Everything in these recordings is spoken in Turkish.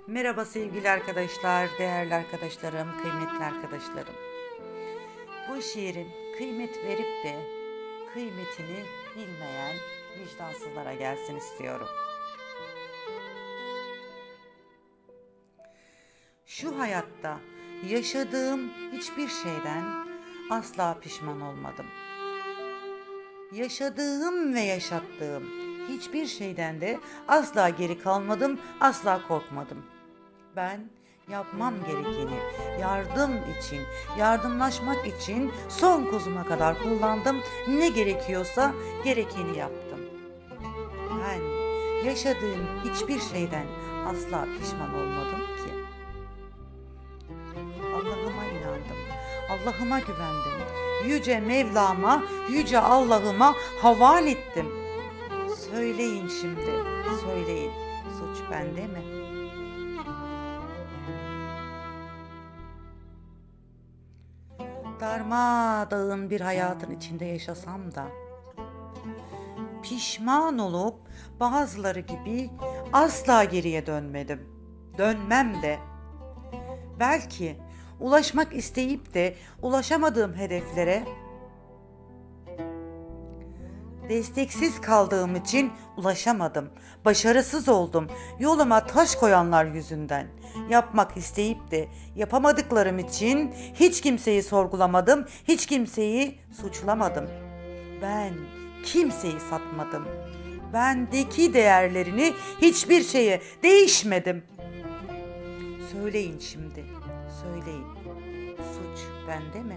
Merhaba sevgili arkadaşlar, değerli arkadaşlarım, kıymetli arkadaşlarım. Bu şiirin kıymet verip de kıymetini bilmeyen vicdansızlara gelsin istiyorum. Şu hayatta yaşadığım hiçbir şeyden asla pişman olmadım. Yaşadığım ve yaşattığım hiçbir şeyden de asla geri kalmadım, asla korkmadım. Ben yapmam gerekeni yardım için, yardımlaşmak için son kozuma kadar kullandım. Ne gerekiyorsa gerekeni yaptım. Ben yaşadığım hiçbir şeyden asla pişman olmadım ki. Allah'ıma inandım, Allah'ıma güvendim. Yüce Mevlam'a, Yüce Allah'ıma havale ettim. Söyleyin şimdi, söyleyin, suç bende mi? Darmadağın bir hayatın içinde yaşasam da, pişman olup bazıları gibi asla geriye dönmedim. Dönmem de. Belki ulaşmak isteyip de ulaşamadığım hedeflere desteksiz kaldığım için ulaşamadım. Başarısız oldum. Yoluma taş koyanlar yüzünden. Yapmak isteyip de yapamadıklarım için hiç kimseyi sorgulamadım, hiç kimseyi suçlamadım. Ben kimseyi satmadım. Bendeki değerlerini hiçbir şeye değişmedim. Söyleyin şimdi, söyleyin. Suç bende mi?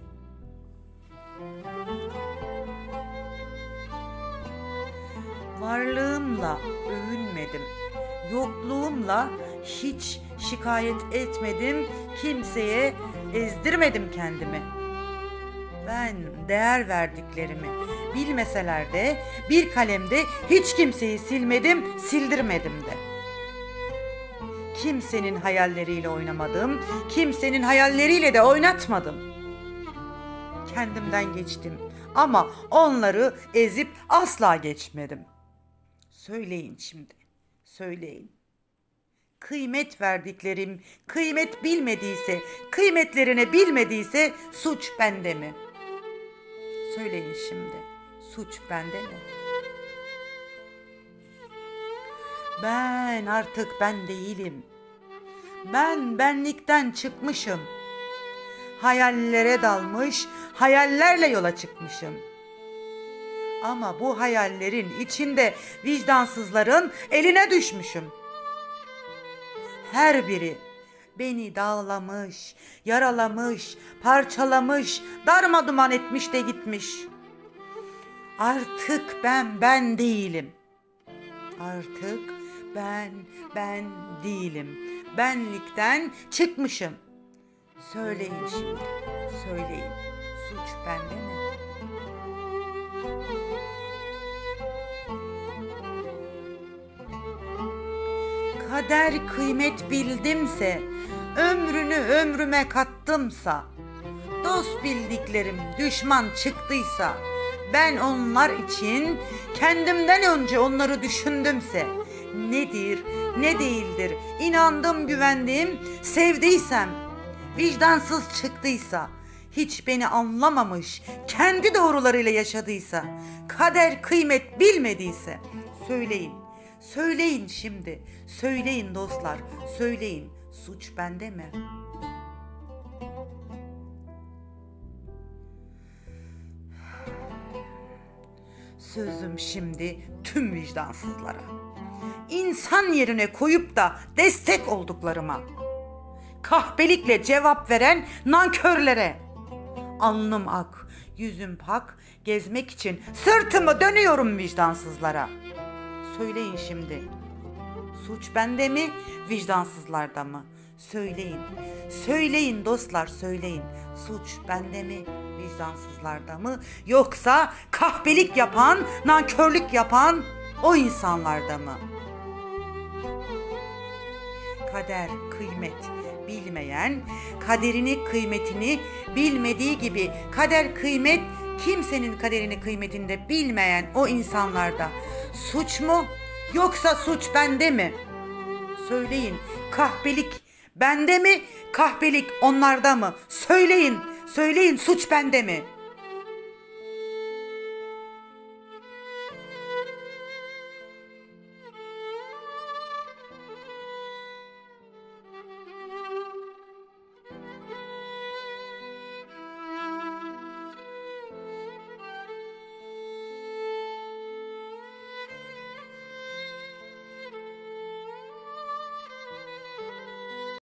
Varlığımla övünmedim. Yokluğumla hiç şikayet etmedim. Kimseye ezdirmedim kendimi. Ben değer verdiklerimi bilmeseler de bir kalemde hiç kimseyi silmedim, sildirmedim de. Kimsenin hayalleriyle oynamadım, kimsenin hayalleriyle de oynatmadım. Kendimden geçtim ama onları ezip asla geçmedim. Söyleyin şimdi, söyleyin. Kıymet verdiklerim kıymet bilmediyse, kıymetlerini bilmediyse suç bende mi? Söyleyin şimdi, suç bende mi? Ben artık ben değilim. Ben benlikten çıkmışım. Hayallere dalmış, hayallerle yola çıkmışım. Ama bu hayallerin içinde vicdansızların eline düşmüşüm. Her biri beni dağlamış, yaralamış, parçalamış, darmaduman etmiş de gitmiş. Artık ben değilim. Artık ben değilim. Benlikten çıkmışım. Söyleyin şimdi, söyleyin. Suç bende mi? Kader kıymet bildimse, ömrünü ömrüme kattımsa, dost bildiklerim düşman çıktıysa, ben onlar için kendimden önce onları düşündümse, nedir, ne değildir, inandım, güvendim, sevdiysem, vicdansız çıktıysa, hiç beni anlamamış, kendi doğrularıyla yaşadıysa, kader kıymet bilmediyse, söyleyin, söyleyin şimdi, söyleyin dostlar, söyleyin, suç bende mi? Sözüm şimdi tüm vicdansızlara. İnsan yerine koyup da destek olduklarıma. Kahpelikle cevap veren nankörlere. Alnım ak, yüzüm pak, gezmek için sırtımı dönüyorum vicdansızlara. Söyleyin şimdi. Suç bende mi, vicdansızlarda mı? Söyleyin. Söyleyin dostlar, söyleyin. Suç bende mi, vicdansızlarda mı? Yoksa kahpelik yapan, nankörlük yapan o insanlarda mı? Kader, kıymet bilmeyen, kaderini, kıymetini bilmediği gibi kader, kıymet, kimsenin kaderini, kıymetini de bilmeyen o insanlarda suç mu, yoksa suç bende mi? Söyleyin, kahpelik bende mi, kahpelik onlarda mı? Söyleyin, söyleyin, suç bende mi?